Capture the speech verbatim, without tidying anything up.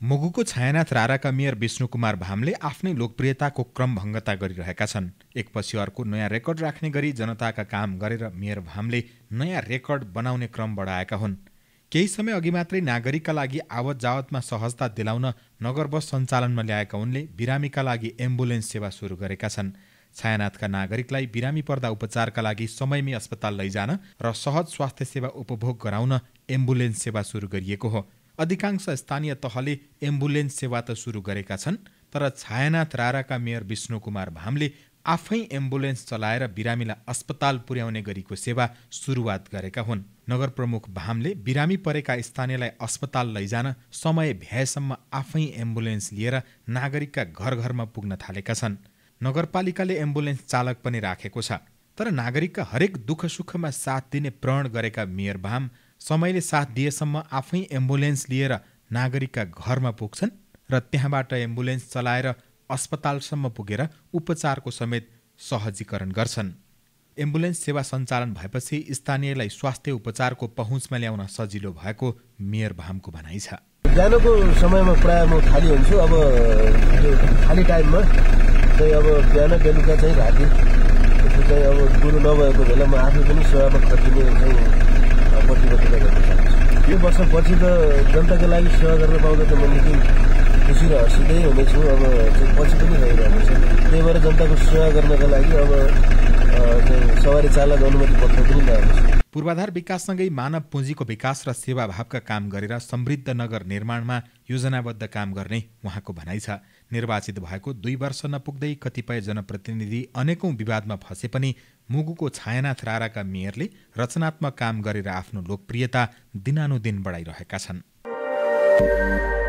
मुगुको छायानाथ राराका मेयर विष्णु कुमार भामले आफ्नै लोकप्रियताको क्रमभङ्गता गरिरहेका छन्। एकपछि अर्को नयाँ रेकर्ड राख्ने गरी जनताका काम गरेर मेयर भामले नयाँ रेकर्ड बनाउने क्रम बढाएका हुन्। केही समय अघि मात्रै नागरिकका लागि आवत जावतमा सहजता दिलाउन नगर बस सञ्चालनमा ल्याएका उनले बिरामीका लागि एम्बुलेन्स सेवा सुरु गरेका छन्। छायानाथका नागरिकलाई बिरामी पर्दा उपचारका लागि समयमै अस्पताल लैजान र सहज स्वास्थ्य सेवा उपभोग गराउन एम्बुलेन्स सेवा सुरु गरिएको हो। अधिकांश स्थानीय तहले एम्बुलेन्स सेवा त सुरु गरेका छन्, तर छायानाथ राराका मेयर विष्णु कुमार भामले आफै एम्बुलेन्स चलाएर बिरामीलाई अस्पताल पुर्याउने गरीको सेवा सुरुवात गरेका हुन्। नगर प्रमुख भामले बिरामी परेका स्थानीयलाई अस्पताल लैजान समय भ्याएसम्म आफै एम्बुलेन्स लिएर नागरिकका घर घरमा पुग्न थालेका छन्। नगरपालिकाले एम्बुलेन्स चालक पनि राखेको छ, तर नागरिकका हरेक दुःख सुखमा साथ दिने प्रण गरेका मेयर भाम समयले साथ दिएसम्म आफै एम्बुलेन्स लिएर नागरिकका घरमा पुग्छन् र त्यहाँबाट एम्बुलेन्स चलाएर अस्पतालसम्म पुगेर उपचारको समेत सहजीकरण गर्छन्। एम्बुलेन्स सेवा सञ्चालन भएपछि स्थानीयलाई स्वास्थ्य उपचारको पहुँचमा ल्याउन सजिलो भएको मेयर भामको भनाइ छ। बिहानको समयमा प्रायः म खाली हुन्छु। अब खाली टाइममा चाहिँ अब बिहान बेलुका चाहिँ राति त्यसो चाहिँ अब गुरु नभएको बेला म आफै पनि सेवामा खटिने चाहिँ प्रतिबद्धता गर्न चाहन्छु। यो वर्षपछि त जनताको लागि सेवा गर्न पाउँदा त म निकै खुसी र हर्षितै हुनेछु। अब चाहिँ पछि पनि रहिरहेको छ। त्यही भएर जनताको सेवा गर्नका लागि अब सवारी चालक अनुमति पत्र पनि ल्याएको छ। पूर्वाधार विकाससँगै मानव पुँजीको विकास र सेवाभावका काम गरेर समृद्ध नगर निर्माणमा योजनाबद्ध काम गर्ने उहाँको भनाइ छ। निर्वाचित भएको दुई वर्ष नपुग्दै कतिपय जनप्रतिनिधि अनेकौं विवादमा फँसे पनि मुगुको छायानाथ राराका मेयरले रचनात्मक काम गरेर आफ्नो लोकप्रियता दिनानुदिन बढाइरहेका छन्।